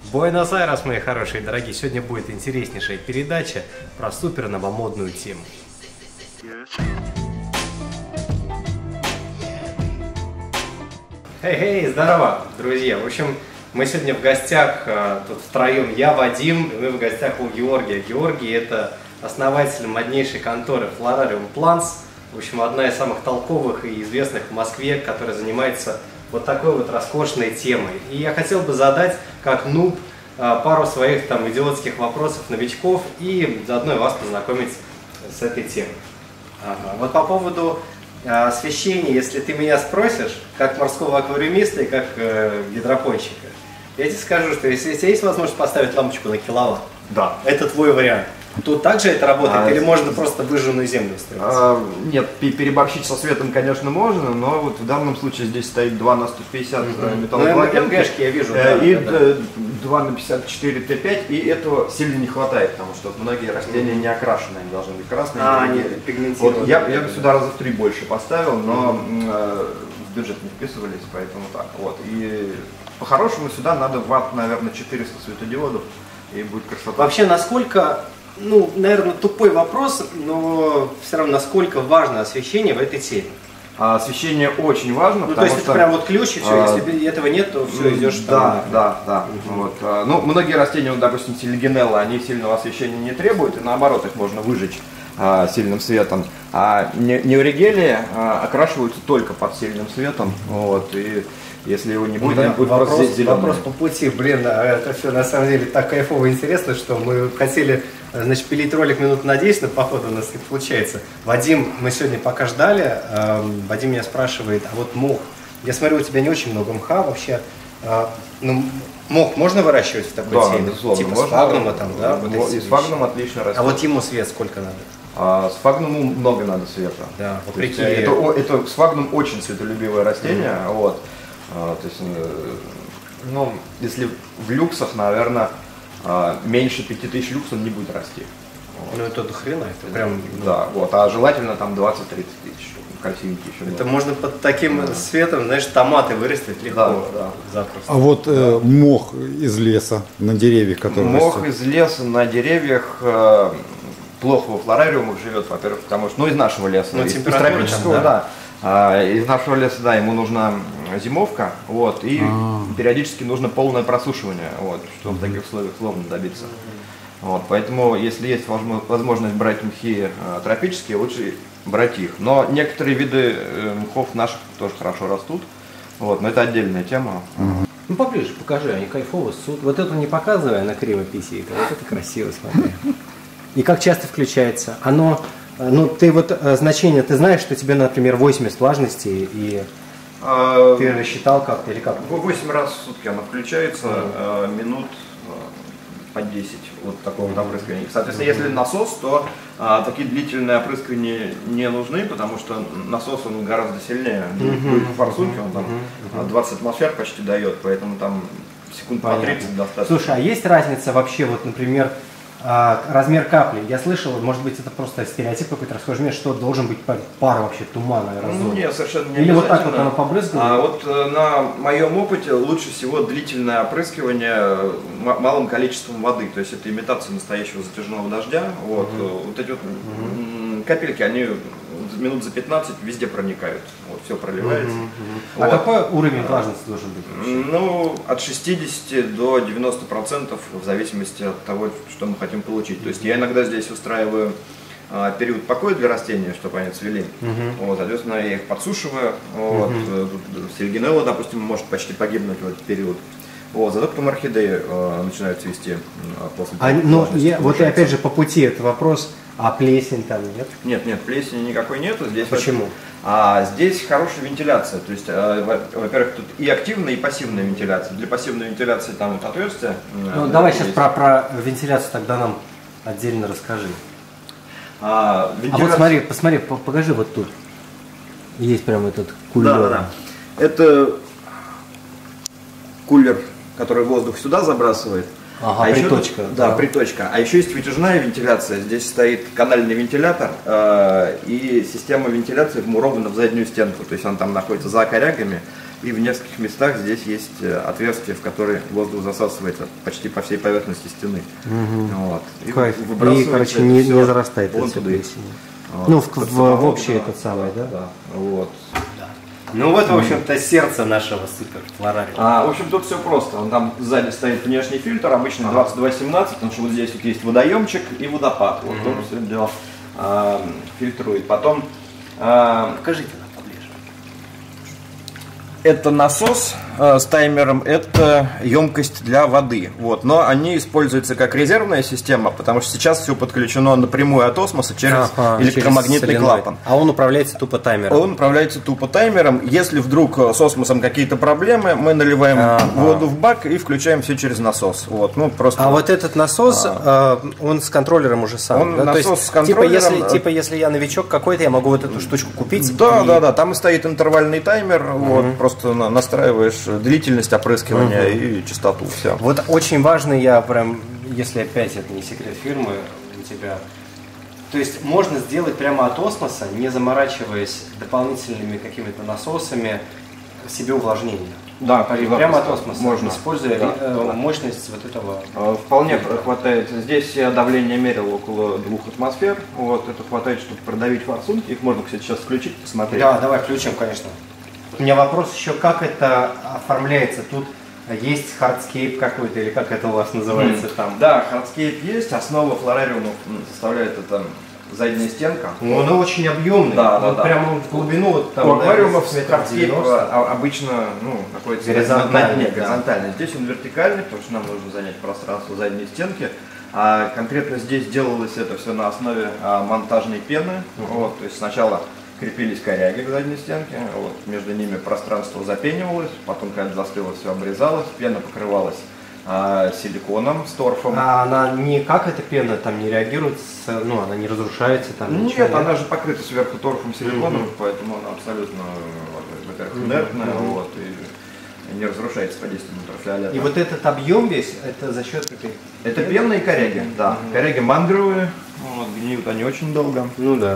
Буэнос-Айрес, мои хорошие и дорогие, сегодня будет интереснейшая передача про супер новомодную тему. Эй, здорово, друзья! В общем, мы сегодня в гостях, тут втроем, я, Вадим, и мы в гостях у Георгия. Георгий – это основатель моднейшей конторы Florarium Plants. В общем, одна из самых толковых и известных в Москве, которая занимается вот такой вот роскошной темой. И я хотел бы задать, как нуб, пару своих там идиотских вопросов новичков и заодно вас познакомить с этой темой. Вот по поводу освещения, если ты меня спросишь, как морского аквариумиста и как гидропонщика, я тебе скажу, что если у тебя есть возможность поставить лампочку на киловатт, да, это твой вариант. Тут также это работает, или можно просто выжженную землю устроить? Нет, переборщить со светом, конечно, можно, но вот в данном случае здесь стоит 2 на 150 металлопластинки, МГшки я вижу, и 2 на 54 Т5, и этого сильно не хватает, потому что многие растения не окрашены, они должны быть красные. Они пигментированные. Вот, я бы сюда раза в 3 больше поставил, но в бюджет не вписывались, поэтому так. Вот. И по-хорошему сюда надо ватт, наверное, 400 светодиодов, и будет красота. Вообще, насколько... Ну, наверное, тупой вопрос, но все равно, насколько важно освещение в этой теме? Освещение очень важно, потому то есть что... это прям вот ключ, и все, если этого нет, то все, идешь там. Да. Вот. Ну, многие растения, вот, допустим, силигенеллы, они сильного освещения не требуют, и наоборот, их можно выжечь сильным светом. А неоригелии окрашиваются только под сильным светом, вот, и если его не будет, они будут просто зеленые. Вопрос по пути, блин, это все на самом деле так кайфово и интересно, что мы хотели, значит, пилить ролик минут на 10, но походу у нас не получается. Вадим, мы сегодня пока ждали, Вадим меня спрашивает, а вот мох, я смотрю, у тебя не очень много мха вообще, ну, мох можно выращивать в такой теме? Безусловно, типа можно. Сфагнума там, да? Вот и сфагнум отлично растет. А вот ему свет сколько надо? Сфагнуму много надо света. Да, вопреки... Это сфагнум очень светолюбивое растение, вот. То есть, ну, если в люксах, наверное, меньше 5000 люкс он не будет расти. Вот. Ну это до хрена, это прям... Да, вот, а желательно там 20-30 тысяч, красивенькие еще. Это можно под таким светом, знаешь, томаты вырастить легко, запросто. А вот мох из леса на деревьях, который мох растет? из леса на деревьях плохо во флорариумах живет, во-первых, потому что, ну, из нашего леса, ну, из тропического, да. Из нашего леса, да, ему нужна зимовка, вот, и периодически нужно полное просушивание, вот, чтобы в таких условиях сложно добиться. Вот, поэтому, если есть возможность брать мхи тропические, лучше брать их. Но некоторые виды мхов наших тоже хорошо растут, вот, но это отдельная тема. Ну поближе покажи, они кайфово ссут. Вот эту не показывай, она криво писит, а вот это красиво, смотри. И как часто включается? Оно... Ну, ты вот значение, ты знаешь, что тебе, например, 80 влажности, и ты рассчитал как-то или как? 8 раз в сутки оно включается, минут по 10 вот такого вот опрыскивания. Соответственно, если насос, то такие длительные опрыскивания не нужны, потому что насос он гораздо сильнее. Будет в форсунке, он там 20 атмосфер почти дает, поэтому там секунд по 30 достаточно. Слушай, а есть разница вообще, вот, например, размер капли? Я слышал, может быть, это просто стереотип какой-то расхожий, что должен быть пар вообще тумана, аэрозоля. Нет, совершенно не Или обязательно. вот так вот оно побрызгало? Вот на моем опыте лучше всего длительное опрыскивание малым количеством воды, то есть это имитация настоящего затяжного дождя. Вот, вот эти вот капельки, они минут за 15 везде проникают, вот, все проливается. А какой уровень влажности должен быть? Ну, от 60 до 90% в зависимости от того, что мы хотим получить. То есть я иногда здесь устраиваю период покоя для растения, чтобы они цвели. Вот, соответственно, я их подсушиваю. Вот, силигенелла, допустим, может почти погибнуть в этот период. Вот, зато потом орхидеи начинают цвести после того. Вот и опять же по пути это вопрос, а плесень там нет? Нет, плесени никакой нету. Здесь почему? Здесь хорошая вентиляция, то есть, во-первых, тут и активная, и пассивная вентиляция. Для пассивной вентиляции там вот отверстие. Ну, давай сейчас про вентиляцию тогда нам отдельно расскажи. А вот посмотри, покажи вот тут. Есть прям этот кулер. Да. Это кулер, который воздух сюда забрасывает. Ага, приточка. Еще, да, приточка. А еще есть вытяжная вентиляция. Здесь стоит канальный вентилятор и система вентиляции вмурована в заднюю стенку. То есть он там находится за корягами. и в нескольких местах здесь есть отверстия, в которые воздух засасывается почти по всей поверхности стены. Вот. И короче, не зарастает вон туда. Вот. Ну, в общий этот самый, да? Да. Вот. Ну вот, в общем-то, сердце нашего суперфлорариума. В общем, тут все просто. Он там сзади стоит внешний фильтр, обычно 2217, потому что вот здесь вот есть водоемчик и водопад. Вот он все это дело фильтрует. Потом Покажите нам поближе. это насос с таймером, это емкость для воды. Вот. Но они используются как резервная система, потому что сейчас все подключено напрямую от осмоса через электромагнитный клапан. А он управляется тупо таймером? Он управляется тупо таймером. Если вдруг с осмосом какие-то проблемы, мы наливаем воду в бак и включаем все через насос. Вот. Ну, просто... А вот этот насос, он с контроллером уже сам? Он да? насос То есть, с контроллером. если я новичок какой-то, я могу вот эту штучку купить? Да. Там и стоит интервальный таймер. Вот, просто настраиваешь длительность опрыскивания и частоту. Все. Вот очень важно, я прям, если опять это не секрет фирмы у тебя, то есть можно сделать прямо от осмоса, не заморачиваясь дополнительными какими-то насосами, себе увлажнение. Да, прямо от осмоса, можно, используя мощность вот этого. Вполне хватает. Здесь я давление мерил около 2 атмосфер. Вот, это хватает, чтобы продавить форсунки. Их можно, кстати, сейчас включить, посмотреть. Да, давай включим, конечно. У меня вопрос еще, как это оформляется? Тут есть хардскейп какой-то, или как это у вас называется там? Да, хардскейп есть. Основа флорариума составляет это задняя стенка. Он очень объемный. Да. Прямо в глубину вот там. У аквариумов хардскейп обычно находится горизонтально. Здесь он вертикальный, потому что нам нужно занять пространство задней стенки. А конкретно здесь делалось это все на основе монтажной пены. Вот, то есть сначала крепились коряги к задней стенке, вот, между ними пространство запенивалось, потом, когда застыло, все обрезалось, пена покрывалась силиконом с торфом. А она не как эта пена там не реагирует, она не разрушается там? Нет, она же покрыта сверху торфом, силиконом, поэтому она абсолютно, во-первых, инертная, вот, и не разрушается под действием ультрафиолета. И вот этот объем весь, это за счет каких? Это пенные коряги, да. Коряги мангровые, вот, гниют они очень долго. Ну да.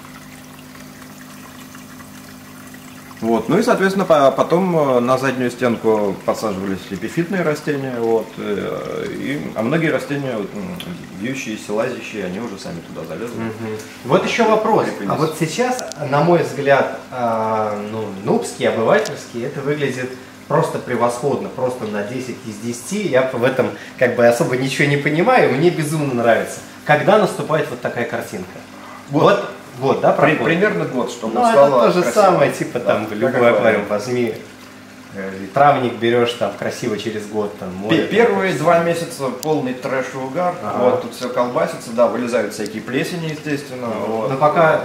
Вот. Ну и, соответственно, потом на заднюю стенку подсаживались эпифитные растения, вот, а многие растения, вьющиеся, лазящие, они уже сами туда залезли. Вот еще вопрос. А вот сейчас, на мой взгляд, нубский, обывательский, это выглядит просто превосходно, просто на 10 из 10. Я в этом как бы особо ничего не понимаю, мне безумно нравится. Когда наступает вот такая картинка? Вот, да, примерно год, чтобы стало красиво. Это то же самое, типа там в любой аквариум возьми, травник берешь там красиво через год. Там, Первые 2 месяца полный трэш и угар, вот, тут все колбасится, да, вылезают всякие плесени, естественно. Вот. Но пока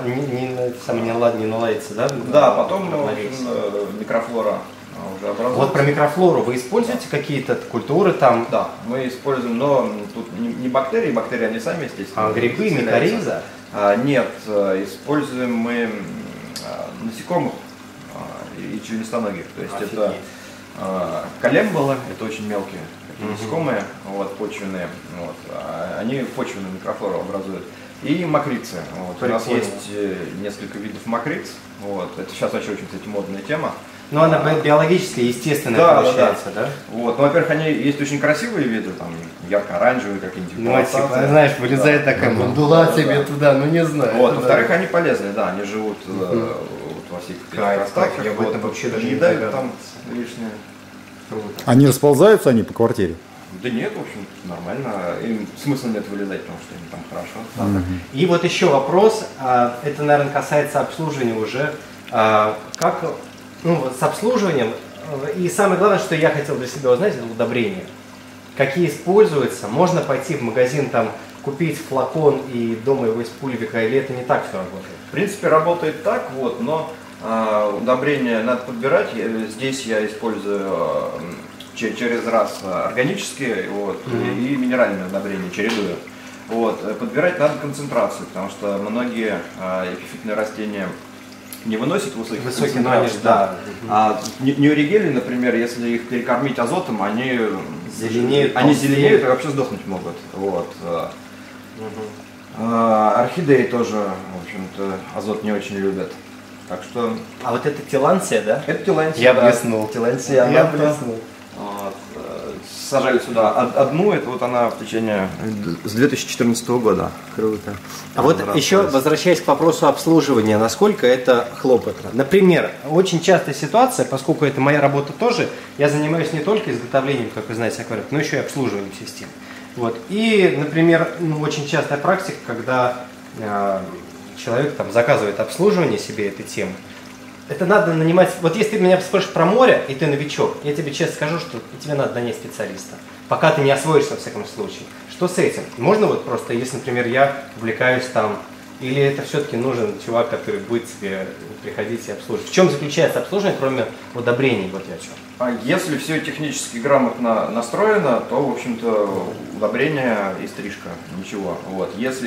не наладится, да? Да, потом микрофлора уже образуется. Вот про микрофлору вы используете какие-то культуры там? Да, мы используем, но тут не бактерии они сами, естественно. А грибы, микориза? Нет, используем мы насекомых и членистоногих. То есть это колемболы, это очень мелкие насекомые, вот, почвенные, вот, они почвенную микрофлору образуют. И мокрицы. Вот. У нас есть несколько видов мокриц. Вот. Это сейчас вообще очень, кстати, модная тема. Но она биологическая, естественная получается, да? Вот. Ну, во-первых, они есть очень красивые виды, там ярко-оранжевые какие-нибудь. Ну, типа, знаешь, вылезает такая мандула тебе туда, не знаю. Вот. Во-вторых, они полезные, да, они живут во всех пространствах. Я об этом вообще даже не дают там лишнее. Они расползаются они по квартире? Да нет, в общем, нормально. Им смысла нет вылезать, потому что им там хорошо. И вот еще вопрос, это, наверное, касается обслуживания уже. Как с обслуживанием, и самое главное, что я хотел для себя узнать, это удобрения. Какие используются? Можно пойти в магазин, там, купить флакон и дома его из пульвика, или это не так все работает? В принципе, работает так, вот, но удобрения надо подбирать. Здесь я использую через раз органические, вот, и минеральные удобрения чередую. Вот. Подбирать надо концентрацию, потому что многие эпифитные растения не выносят высоких концентраций. Да. А неоригели, например, если их перекормить азотом, они зеленеют и вообще сдохнуть могут. Вот. Орхидеи тоже, в общем-то, азот не очень любят. Так что... А вот это Тилансия, да? Это Тилансия. Я да. блеснул. Тилансия. Я блеснул. Вот. Сажали сюда одну, это вот она в течение с 2014 года. Круто. А вот еще возвращаясь к вопросу обслуживания, насколько это хлопотно. Например, очень частая ситуация, поскольку это моя работа тоже, я занимаюсь не только изготовлением, как вы знаете, аквариумов, но еще и обслуживанием систем. Вот. И, например, очень частая практика, когда человек там заказывает обслуживание себе этой темы. Это надо нанимать. Вот если ты меня спрашиваешь про море, и ты новичок, я тебе честно скажу, что тебе надо нанять специалиста. Пока ты не освоишься, во всяком случае. Что с этим? Можно вот просто, если, например, я увлекаюсь там, или это все-таки нужен чувак, который будет тебе приходить и обслуживать? В чем заключается обслуживание, кроме удобрений? Вот я о чем. А если все технически грамотно настроено, то, в общем-то, удобрение и стрижка. Ничего. Вот. Если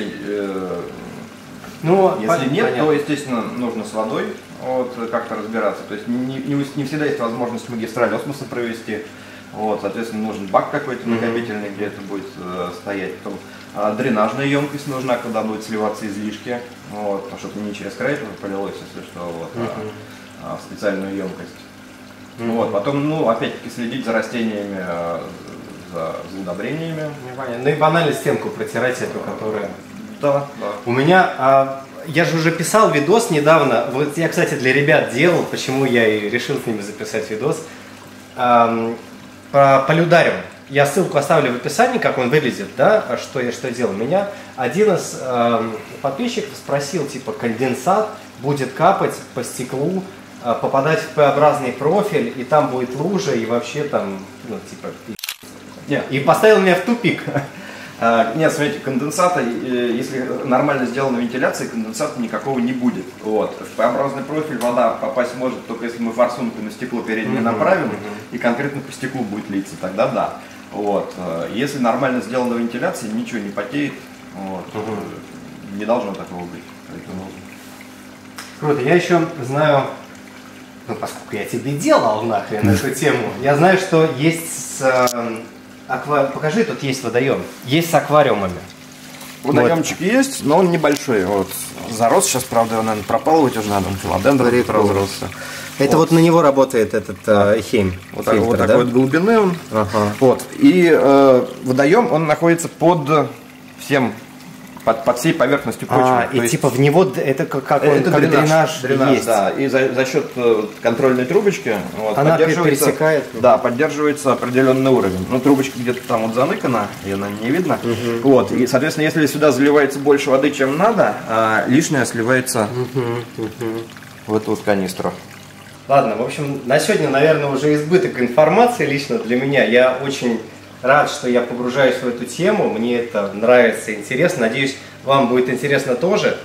нет, понятно. то, естественно, нужно с водой вот, как-то разбираться. То есть не всегда есть возможность магистраль осмоса провести. Вот, соответственно, нужен бак какой-то накопительный, где это будет стоять. Потом, дренажная емкость нужна, когда будут сливаться излишки, вот, чтобы не через край это полилось, если что, вот, в специальную емкость. Вот, потом, ну, опять-таки, следить за растениями, за удобрениями. Ну и банально стенку протирать эту, которая... Да. У меня, я же уже писал видос недавно, вот я, кстати, для ребят делал, почему я и решил с ними записать видос, по полюдариуму. Я ссылку оставлю в описании, как он выглядит, да, что я делал. Меня один из подписчиков спросил, типа, конденсат будет капать по стеклу, попадать в П-образный профиль, и там будет лужа, и вообще там, ну, типа, и поставил меня в тупик. Нет, смотрите, конденсата, если нормально сделана вентиляция, конденсата никакого не будет. Вот. В П-образный профиль вода попасть может только если мы форсунку на стекло переднее направим, и конкретно по стеклу будет литься, тогда да. Вот. Если нормально сделана вентиляция, ничего не потеет, вот. Не должно такого быть. Поэтому... Круто, я еще знаю, ну поскольку я тебе делал нахрен эту тему, я знаю, что есть покажи, тут есть водоем. Есть с аквариумами. Водоемчик есть, но он небольшой. Вот. Зарос сейчас, правда, его, наверное, пропалывать уже надо. Он филодендрон разросся. Это вот на него работает этот хейм. Вот такой вот глубины он. Вот. И водоем, он находится под всем, под всей поверхностью почвы. И типа в него это как дренаж есть. Да. И за счет контрольной трубочки вот, она пересекает. Да, поддерживается определенный уровень. Ну, трубочка где-то там вот заныкана, ее, наверное, не видно. Вот. И, соответственно, если сюда заливается больше воды, чем надо, лишнее сливается в эту вот канистру. Ладно, в общем, на сегодня, наверное, уже избыток информации лично для меня. Я очень рад, что я погружаюсь в эту тему, мне это нравится, интересно, надеюсь, вам будет интересно тоже.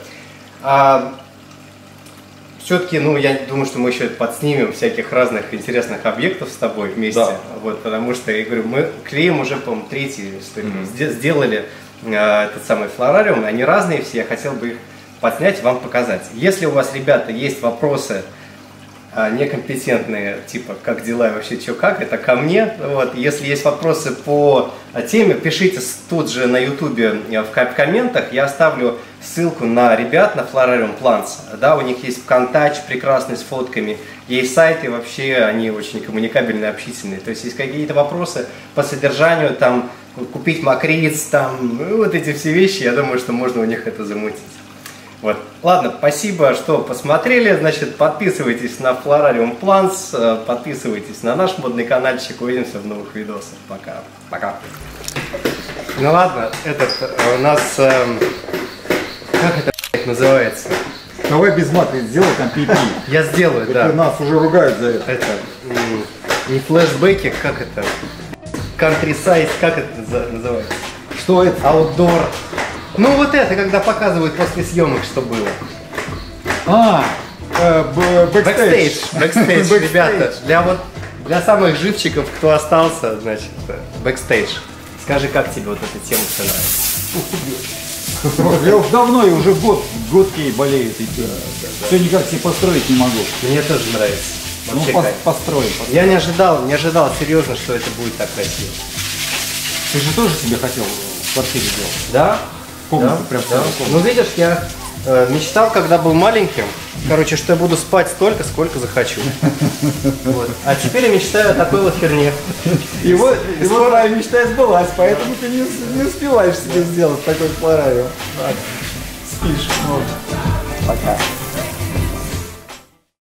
Все-таки, ну, я думаю, что мы еще подснимем всяких разных интересных объектов с тобой вместе, да. Вот, потому что, я говорю, мы клеим уже, по-моему, третий, что ли, сделали этот самый флорариум, они разные все, я хотел бы их подснять, вам показать. Если у вас, ребята, есть вопросы, некомпетентные, типа, как дела и вообще что как, это ко мне. Вот. Если есть вопросы по теме, пишите тут же на ютубе в комментах, я оставлю ссылку на ребят, на Florarium Plants. Да, у них есть ВКонтакте прекрасный с фотками, есть сайты, вообще они очень коммуникабельные, общительные. То есть, есть какие-то вопросы по содержанию, там, купить мокриц, там, вот эти все вещи, я думаю, что можно у них это замутить. Вот. Ладно, спасибо, что посмотрели. Значит, подписывайтесь на Florarium Plants, подписывайтесь на наш модный каналчик. Увидимся в новых видосах. Пока. Пока. Ну ладно, у нас как это называется? Давай без маты сделай там пи-пи. Я сделаю, да. Нас уже ругают за это. Это не флешбеки, как это? Countryside, как это называется? Что это? Outdoor. Ну вот это, когда показывают после съемок, что было. Бэкстейдж, ребята. Для самых живчиков, кто остался, значит, бэкстейдж. Скажи, как тебе вот эта тема все нравится? Я уж давно, и уже год кей болеют. Все никак себе построить не могу. Мне тоже нравится. Ну, построим. Я не ожидал серьезно, что это будет так красиво. Ты же тоже себе хотел в квартире делать? Да? Комнату, да, прям да. Ну видишь, я Мечтал, когда был маленьким, короче, что я буду спать столько, сколько захочу. Вот. А теперь я мечтаю о такой вот херне. И вот твоя мечта сбылась, поэтому ты не успеваешь себе сделать такой флорариум. Спишь. Вот. Пока.